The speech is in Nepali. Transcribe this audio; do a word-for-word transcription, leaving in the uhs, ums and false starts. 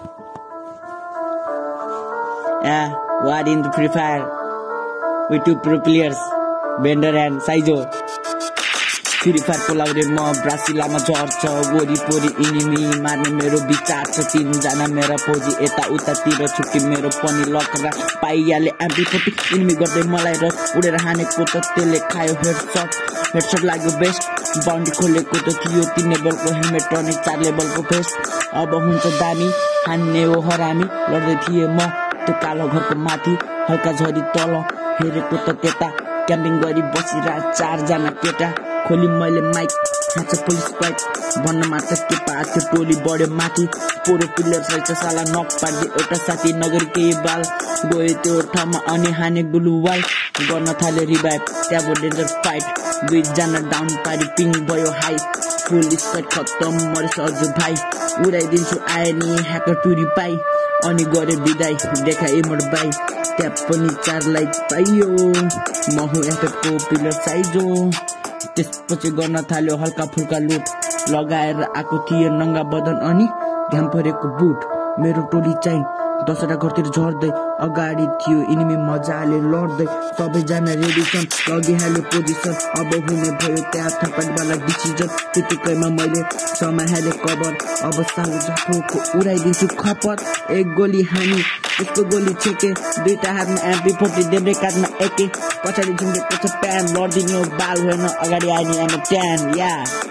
Yeah, what in the Free Fire with two pro players, Bender and Saizo. Free Fire को लाउरे म ब्रासिलामा झर्छ वरिपरि इनिमी मार्ने मेरो विचार छ तीनजना मेरा फौजी यता उतातिर छुट्टी मेरो पनि लकरा पाइयाले एमपी फोर्टी इनिमी गर्दै मलाई र उडेर हानेको त त्यसले खायो हेडशट हेडशट लाग्यो बेस्ट बाउन्ड्री खोलेको त थियो तीन लेभलको हेलमेट टर्ने चार लेभलको फेस अब हुन्छ दामी हान्ने हो हरामी लड्दै थिए म त्यो कालो घरको माथि हल्का झरी तल हेरेको त त्यता क्याम्पिङ गरी बसिरा चारजना केटा खोली मैले माइक खाँच पुलिस बाइक भन्न मात्र के पाएको टोली बढ्यो माथि पोरो पिलर रहेछ साला नक पार्दै एउटा साथी नगरी केही बाल गयो त्यो ठाउँमा अनि हाने गुलु वाल गर्न थाले रिभाइभ त्यहाँ डेन्जर फाइट दुईजना डाउन पारी पिङ भयो हाई फुल स्कट खत्तम मरेछ अझ भाइ उडाइदिन्छु आए नि ह्याकर टुरी पाइ अनि गरे बिदाई देखा इमोट बाई त्यहाँ पनि चार लाइक पाइयो म हुँ एफएफको पिलर साइजो त्यसपछि गर्न थाल्यो हल्का फुल्का लुट लगाएर आएको थिए नङ्गा बदन अनि घाम परेको बुट मेरो टोली चाहिँ दसवटा घरतिर झर्दै अगाडि थियो इनिमी मजाले लड्दै सबैजना रेडी छन् लगिहाल्यो पोजिसन अब हुने भयो त्यहाँ थपटवाला डिसिजन त्यतिकैमा मैले समाहाले कभर अब सानो जफोको उडाइदिन्छु खपत एक गोली हानी उसको गोली छेके दुईटा हातमा एमपी फोर्टी देब्रे काटमा एके पछाडि झुन्डेको छ प्यान लडिदिने बाल होइन अगाडि आइने एम ट्यान या